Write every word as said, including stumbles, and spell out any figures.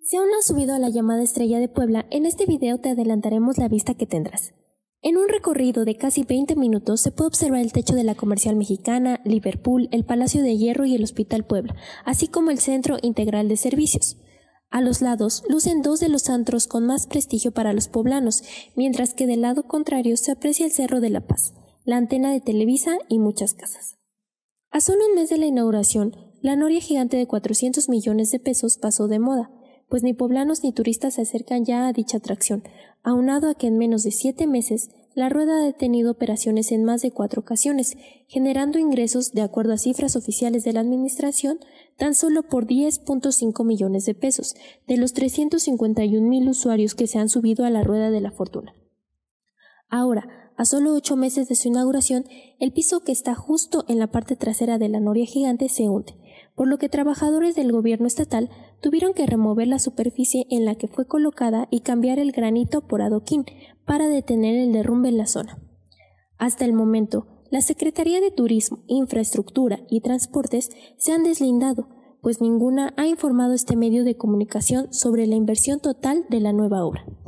Si aún no has subido a la llamada Estrella de Puebla, en este video te adelantaremos la vista que tendrás. En un recorrido de casi veinte minutos se puede observar el techo de la Comercial Mexicana, Liverpool, el Palacio de Hierro y el Hospital Puebla, así como el Centro Integral de Servicios. A los lados lucen dos de los antros con más prestigio para los poblanos, mientras que del lado contrario se aprecia el Cerro de la Paz, la antena de Televisa y muchas casas. A solo un mes de la inauguración, la noria gigante de cuatrocientos millones de pesos pasó de moda, pues ni poblanos ni turistas se acercan ya a dicha atracción, aunado a que en menos de siete meses la rueda ha detenido operaciones en más de cuatro ocasiones, generando ingresos, de acuerdo a cifras oficiales de la administración, tan solo por diez punto cinco millones de pesos, de los trescientos cincuenta y un mil usuarios que se han subido a la rueda de la fortuna. Ahora, a solo ocho meses de su inauguración, el piso que está justo en la parte trasera de la noria gigante se hunde, por lo que trabajadores del gobierno estatal tuvieron que remover la superficie en la que fue colocada y cambiar el granito por adoquín para detener el derrumbe en la zona. Hasta el momento, la Secretaría de Turismo, Infraestructura y Transportes se han deslindado, pues ninguna ha informado a este medio de comunicación sobre la inversión total de la nueva obra.